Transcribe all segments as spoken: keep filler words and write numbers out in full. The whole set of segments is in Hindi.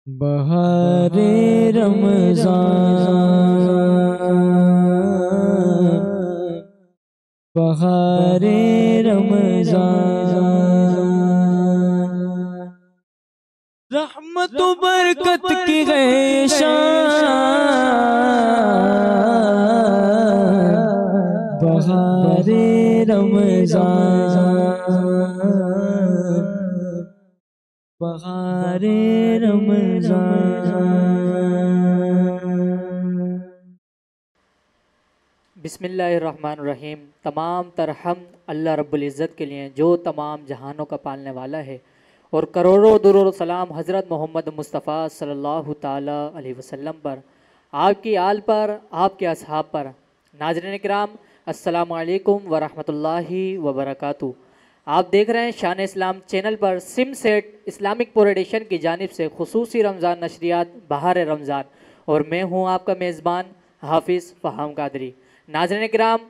बहारे रमज़ान बहारे रमज़ान रहमत बरकत की गए शान बहारे रमज़ान बहारे रमज़ान। बिस्मिल्लाहिर्रहमानिर्रहीम। तमाम तरहम अल्लाह रब्बुल इज़्ज़त के लिए जो तमाम जहानों का पालने वाला है, और करोड़ों दुरूद सलाम हज़रत मोहम्मद मुस्तफ़ा सल्लल्लाहु ताला अलैहि वसल्लम पर, आपकी आल पर, आपके असहाब पर। नाज़रीन किराम, अस्सलामु अलैकुम व रहमतुल्लाहि व बरकातुहू। आप देख रहे हैं शान इस्लाम चैनल पर सिम सेट इस्लामिक पोरेडिशन की जानिब से खुसूसी रमज़ान नशरियात बहार रमज़ान, और मैं हूं आपका मेज़बान हाफिज़ फ़हाम कादरी। नाज़रीन किराम,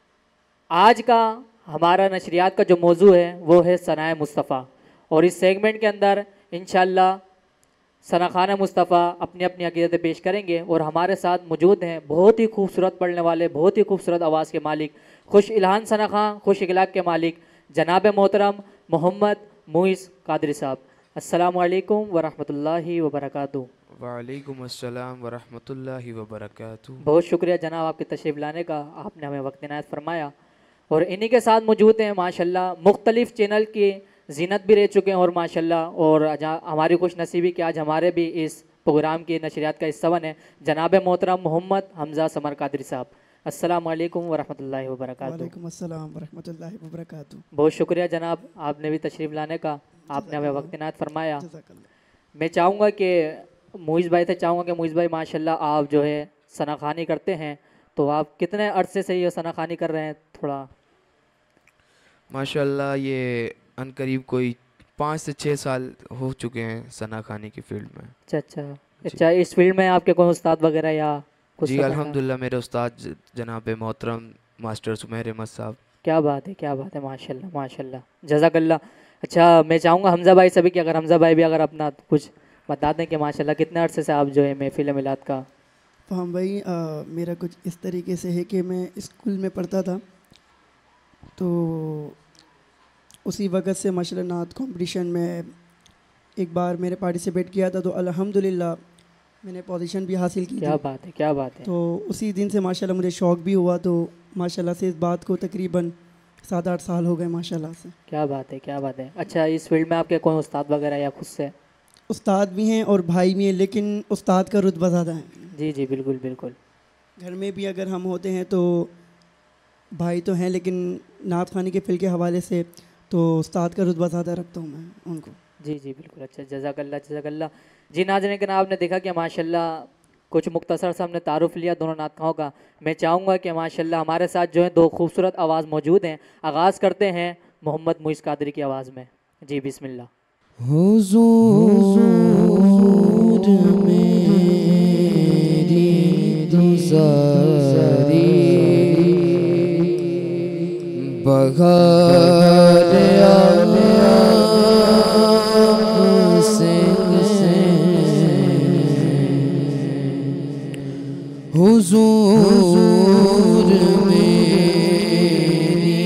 आज का हमारा नशरियात का जो मौजू है वो है सनाए मुस्तफ़ा, और इस सेगमेंट के अंदर इंशाअल्लाह सना खाना मुस्तफ़ा अपनी अपनी अक़ीदतें पेश करेंगे। और हमारे साथ मौजूद हैं बहुत ही खूबसूरत पढ़ने वाले, बहुत ही खूबसूरत आवाज़ के मालिक, खुश इल्हान सना खां, खुश इखलाक के मालिक जनाब मोहतरम मोहम्मद मुइज़ कादरी साहब। अस्सलामु अलैकुम व रहमतुल्लाहि व बरकातुहू। वालेकुम अस्सलाम व रहमतुल्लाहि व बरकातुहू। बहुत शुक्रिया जनाब आपके तशरीफ़ लाने का, आपने हमें वक्त इनायत फरमाया। और इन्हीं के साथ मौजूद हैं माशाल्लाह मुख्तलिफ़ चैनल की जीनत भी रह चुके हैं, और माशाल्लाह और हमारी खुश नसीबी कि आज हमारे भी इस प्रोग्राम की नशरियात का हिस्सा बने जनाब मोहतरम मोहम्मद हमज़ा समर कादरी साहब। अस्सलामु अलैकुम व रहमतुल्लाहि व बरकातुहू। वालेकुम अस्सलाम व रहमतुल्लाहि व बरकातुहू। बहुत शुक्रिया जनाब, आपने भी तशरीफ़ लाने का, आपने हमें वक्त इनायत फरमाया। मैं चाहूँगा कि मुइज़ भाई से चाहूँगा कि मुइज़ भाई माशाल्लाह आप जो है सना खानी करते हैं, तो आप कितने अरसे से ये सना खानी कर रहे हैं? थोड़ा माशाल्लाह ये अनकरीब कोई पाँच से छः साल हो चुके हैं सना खानी की फील्ड में। अच्छा अच्छा अच्छा। इस फील्ड में आपके कोई उस्ताद वगैरह या कुछ? जी अल्हम्दुलिल्लाह, मेरे उस्ताद जनाब मोहतरम मास्टर सुमेर अहमद साहब। क्या बात है, क्या बात है, माशाल्लाह माशाल्लाह, जज़ाकल्लाह। अच्छा, मैं चाहूँगा हमज़ा भाई सभी कि अगर हमज़ा भाई भी अगर अपना कुछ बता दें कि माशाल्लाह कितने अरसे से आप जो है महफिल मिलाद का? फ़हाम भाई, आ, मेरा कुछ इस तरीके से है कि मैं स्कूल में पढ़ता था, तो उसी वक्त से माशाल्लाह नात कंपटीशन में एक बार मैंने पार्टिसिपेट किया था, तो अल्हम्दुलिल्लाह मैंने पोजीशन भी हासिल की। क्या बात है, क्या बात है। तो उसी दिन से माशाल्लाह मुझे शौक़ भी हुआ, तो माशाल्लाह से इस बात को तकरीबन सात आठ साल हो गए माशाल्लाह से। क्या बात है, क्या बात है। अच्छा, इस फील्ड में आपके कौन उस्ताद वगैरह या खुद से? उस्ताद भी हैं और भाई भी हैं, लेकिन उस्ताद का रुतबा ज़्यादा है। जी जी बिल्कुल बिल्कुल। घर में भी अगर हम होते हैं तो भाई तो हैं, लेकिन नात खानी के फील्ड के हवाले से तो उस्ताद का रुतबा ज़्यादा रखता हूँ मैं उनको। जी जी बिल्कुल। अच्छा, जज़ाकल्लाह जज़ाकल्लाह। जी नाज़रीन के आपने देखा कि माशाल्लाह कुछ मुख्तसर से हमने तारुफ़ लिया दोनों नातखाओं का। मैं चाहूँगा कि माशाल्लाह हमारे साथ जो है दो खूबसूरत आवाज़ मौजूद हैं। आगाज़ करते हैं मोहम्मद मुइज़ कादरी की आवाज़ में। जी बिस्मिल्लाह। हुज़ूर मेरी गुज़ारी बहार आपसे हुज़ूर मेरी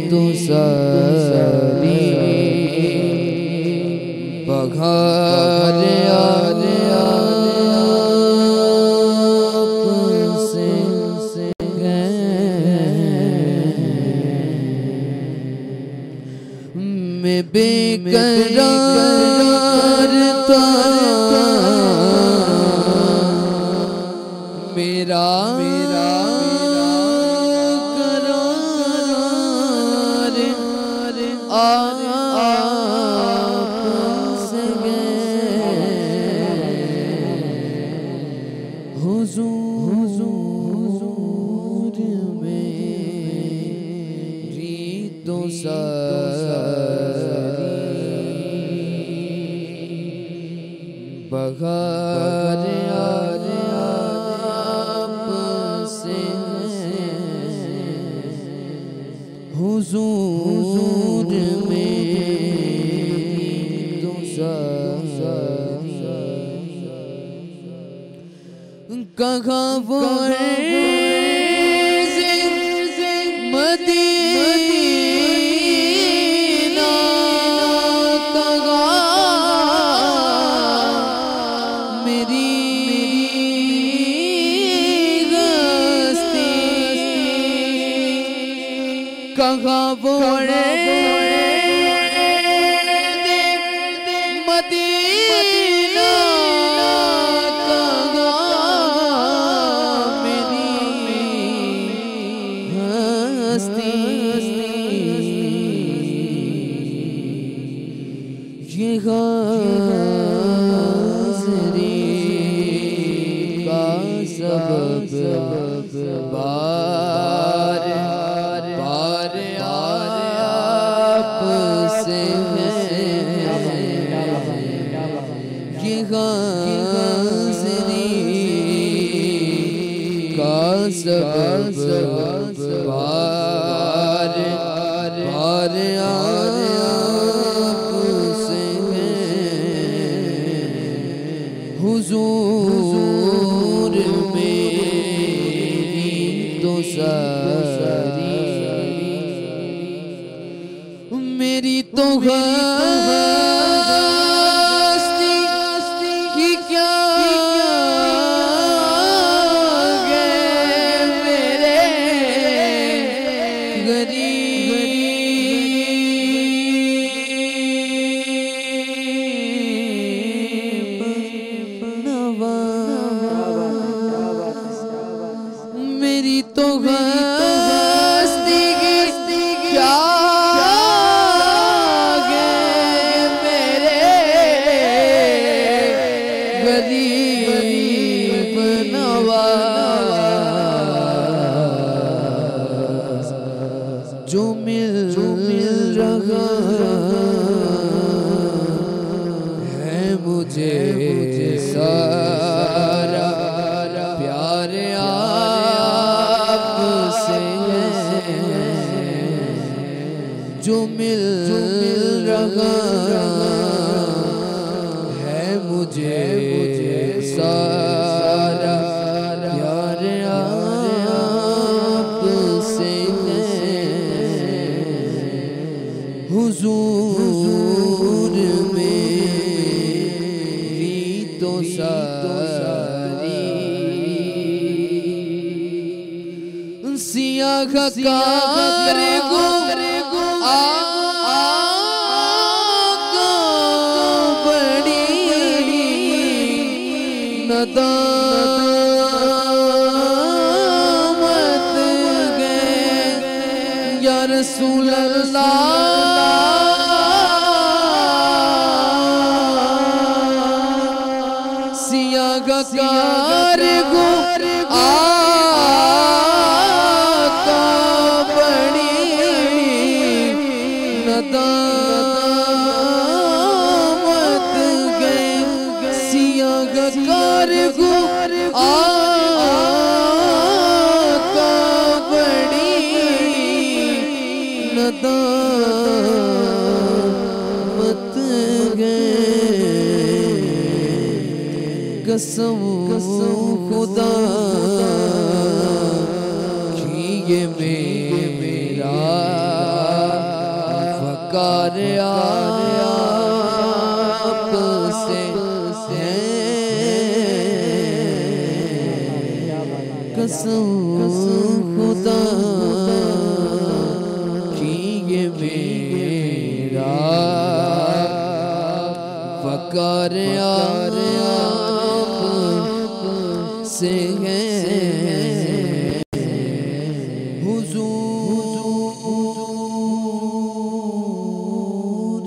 गुज़ारी बहार आपसे मैं बेकरार था, मेरा मेरा करार आपसे हुज़ूर मेरी गुज़ारी बहार आपसे हुज़ूर मेरी गुज़ारी कहाँ वो मदीना, कहाँ मेरी गस्ती, कहाँ वो मदीना, कहाँ मेरी हस्ती। ये हाज़री का सबब बार बार आपसे है। ये हाज़री का सबब बार बार आपसे है। हुजूर मेरी तो सारी मेरी तो हस्ती की क्या गए मेरे गरीब नवाज़। मेरी तो हस्ती की क्या गए मेरे गरीब नवाज़। जो मिल जो मिल रहा है मुझे सारा प्यार आपसे है। जो मिल जो मिल रहा है मुझे सारा प्यार आपसे है। हुजूर मेरी तो सारी सियाह कार को आका बड़ी नदामत गए या रसूल अल्लाह। सियाह कार को आका बड़ी नदामत गए। सियाह कार को आका बड़ी नदामत गए। कसम कसम खुदा की ये मेरा फकार आपसे है। कसम खुदा की ये मेरा फकार से है। हुजूर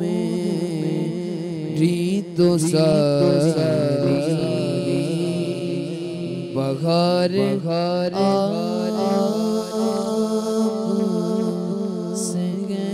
मेरी तो सारी बहार आपसे है।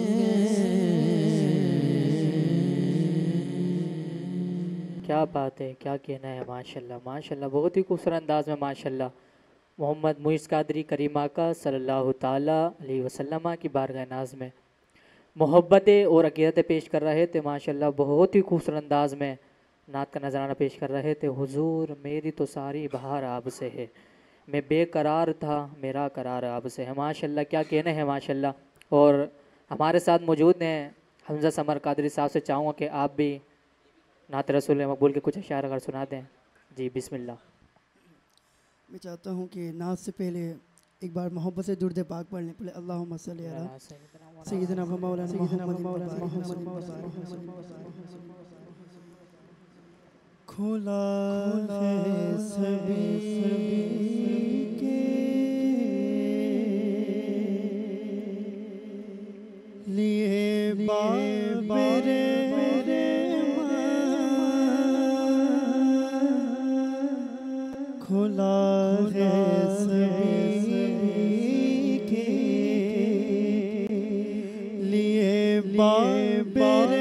क्या बात है, क्या कहना है। माशाल्लाह माशाल्लाह, बहुत ही खूबसूरत अंदाज में माशाल्लाह मोहम्मद मुइज़ कादरी करीम आका सल्लल्लाहु ताला अलैहि वसल्लम की बारगाह नाज में मोहब्बतें और अक़ीदतें पेश कर रहे थे। माशाल्लाह बहुत ही खूबसूरत अंदाज में नात का नजराना पेश कर रहे थे। हुजूर मेरी तो सारी बहार आपसे है, मैं बेकरार था मेरा करार आपसे है। माशाल्लाह, क्या कहने हैं माशाल्लाह। और हमारे साथ मौजूद हैं हमजा समर कादरी साहब से चाहूँगा कि आप भी नात रसूल मकबूल के कुछ अशार अगर सुना दें। जी बिस्मिल्लाह। मैं चाहता हूँ कि नात से पहले एक बार मोहब्बत से दुरूद पाक पढ़ लें। पहले अल्लाहुम्मा सल्ली अला सय्यिदिना व मौलाना खुला है सभी के लिए बाबरे खुला है सभी के लिए बाबरे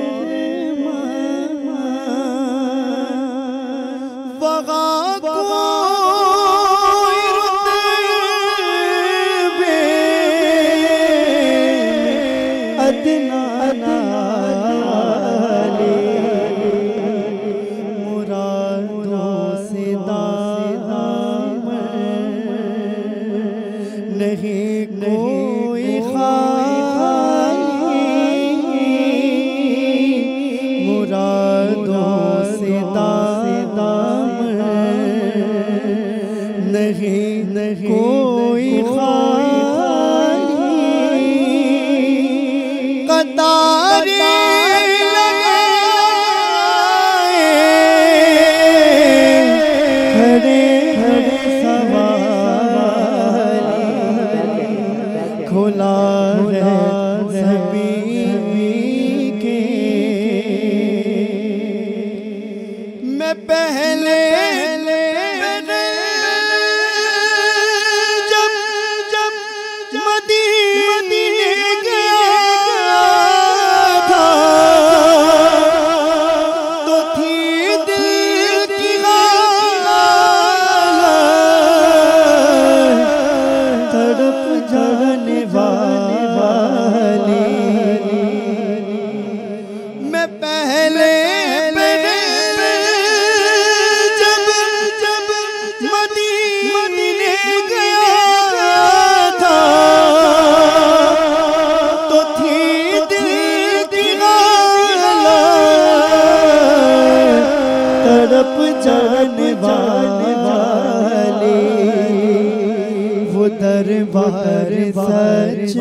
दरबार सच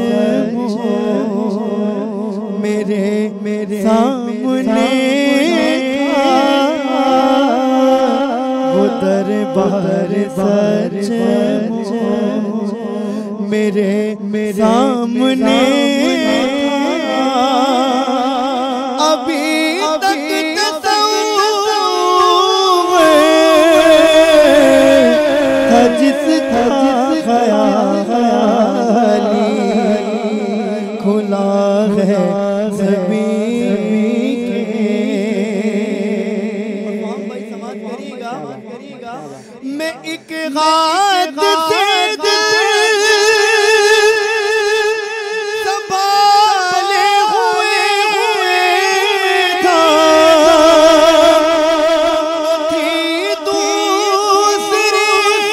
मेरे मेरे सामने वो दरबार सच मेरे मेरे सामने अभी तक जिसका ख्याली खुला है सभी के। मैं एक गात से संभाले हुए था थी दूसरी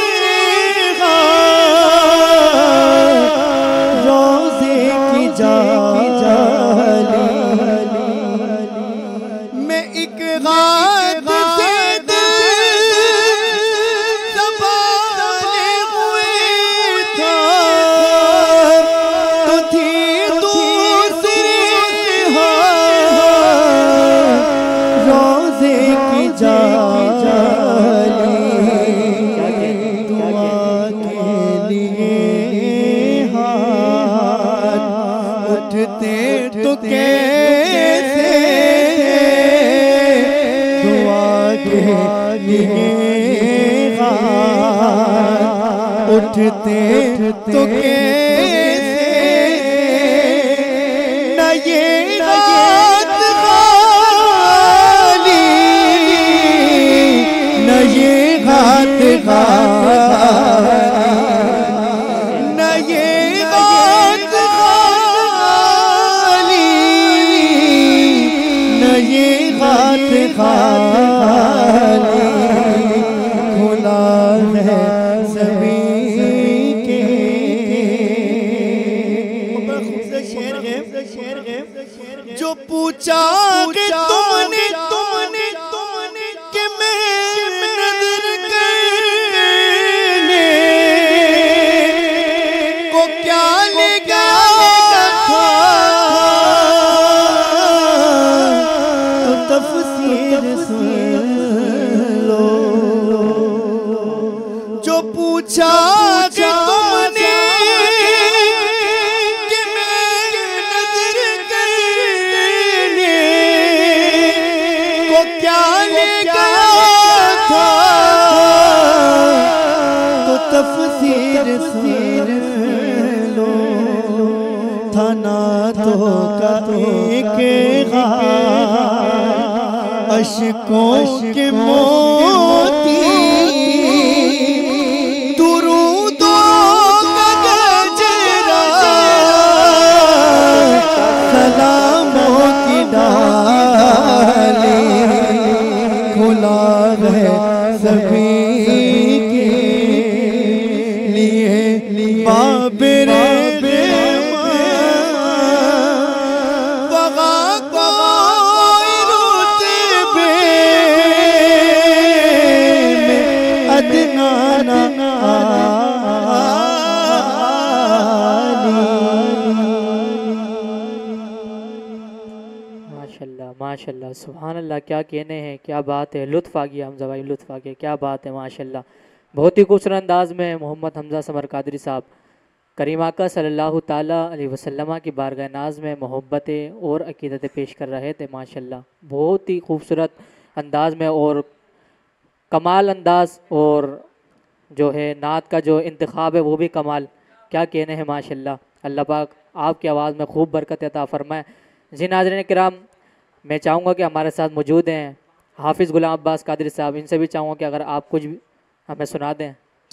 रोज़े की जाली। मैं एक गात से तो कैसे दुआ के लिए उठते तो कैसे न ये रात खाली न ये रात खाली न ये रात खाली न ये रात खाली तफसीर सुन लो थाना तो का एक अशकों के मोती दुरूदों का गजरा सलामों की डाली खुला है सभी के लिए बाबर माशाल्लाह सुभान अल्लाह, क्या कहने हैं, क्या बात है। लुत्फ़ आ गया हमज़ा भाई, लुत्फ़ आ गया, क्या बात है माशाल्लाह। बहुत ही खूबसूरत अंदाज में मोहम्मद हमज़ा समर कादरी साहब करीम आका सल्लल्लाहु ताला अलैहि वसल्लम की बारगाह नाज में मोहब्बतें और अक़ीदतें पेश कर रहे थे माशाल्लाह। बहुत ही खूबसूरत अंदाज में और कमाल अंदाज, और जो है नात का जो इंतखाब है वो भी कमाल, क्या कहने हैं माशाल्लाह। अल्लाह पाक आपकी आवाज़ में खूब बरकत अता फरमाए। जी नाज़रीन किराम, मैं चाहूँगा कि हमारे साथ मौजूद हैं हाफिज़ गुलाम अब्बास कादरी साहब, इनसे भी चाहूँगा कि अगर आप कुछ भी हमें सुना दें।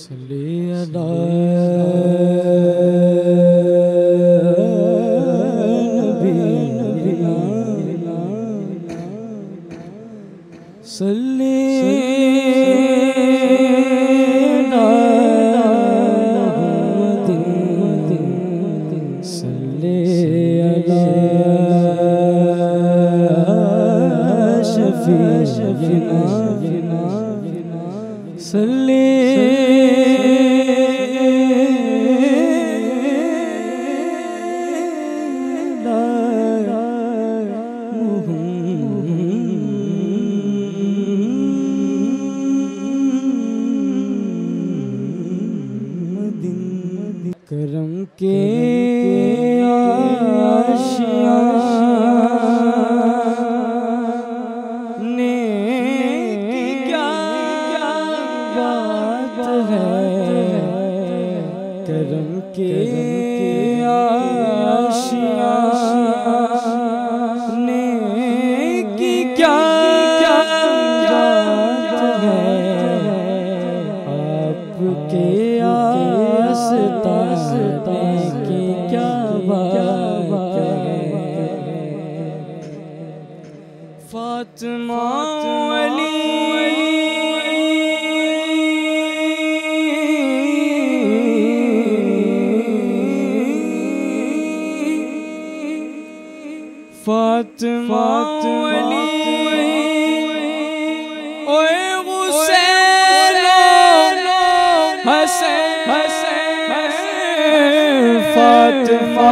करम के आशियाने की क्या बात है, करम के आशियाने की क्या बात है, आपके की क्या बात है। फातिमा अली फातिमा अली ओए हुसैन हसन फातिमा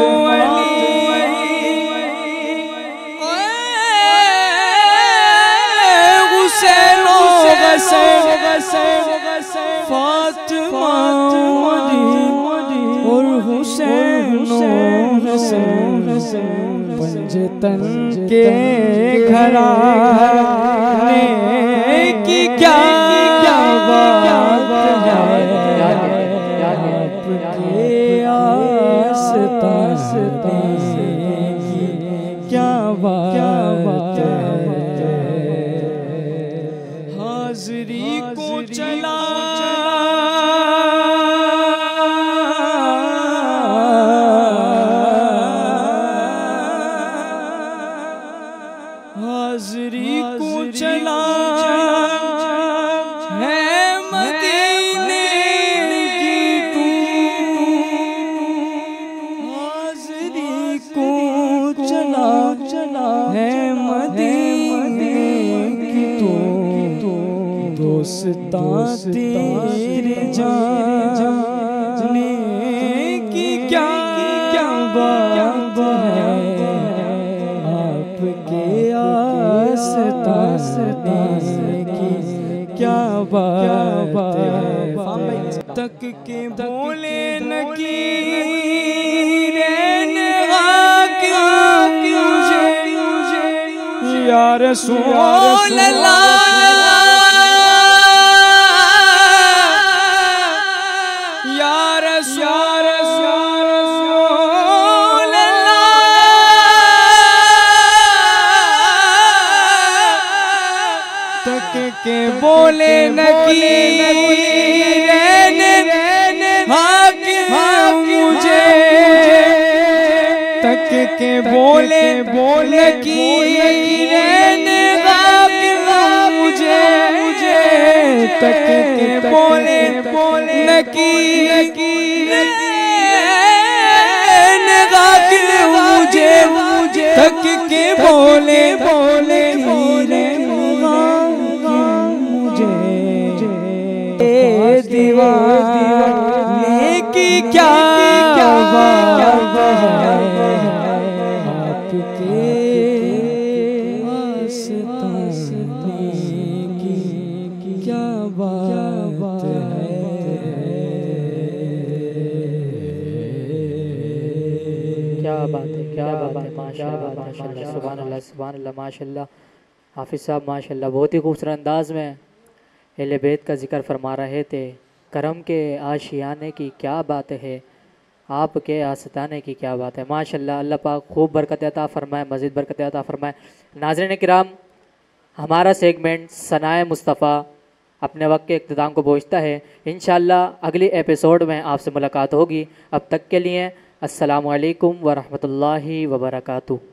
हुसैन फातिमा और हुसैन पंजतन के घराने की क्या बात है, आपके आस्ताने की क्या बात है। हाज़री को चला हाज़री को चला है मदीने की तू, हाज़री को चला चला है मदीने की तू, दोस्ता तेरे जाने की क्या बात है, आपके आस्ताने की क्या बात है। तक के बोले नकीरें या रसूल अल्लाह बोले नकीरैन हाकिम मुझे तक के बोले बोले नकीरैन हाकिम मुझे तक के बोले बोले नकीरैन हाकिम मुझे तक के बोले बोले दीवाने की क्या बात है आपके आस्ताने की क्या बात है। क्या बात है, क्या बात है, माशाअल्लाह माशाअल्लाह, सुभान अल्लाह सुभान अल्लाह, माशाअल्लाह। हाफिज़ साहब माशाअल्लाह बहुत ही खूबसूरत अंदाज में अहले बैत का जिक्र फरमा रहे थे। करम के आशियाने की क्या बात है, आपके आस्ताने की क्या बात है। माशाअल्लाह, अल्लाह पाक खूब बरकत अता फरमाए, मज़ीद बरकत अता फरमाए। नाज़रीन किराम, हमारा सेगमेंट सनाए मुस्तफ़ा अपने वक्त के इख्तिताम को पहुँचता है। इंशाअल्लाह अगली एपिसोड में आपसे मुलाकात होगी। अब तक के लिए अस्सलामु अलैकुम व रहमतुल्लाहि व बरकातुहू।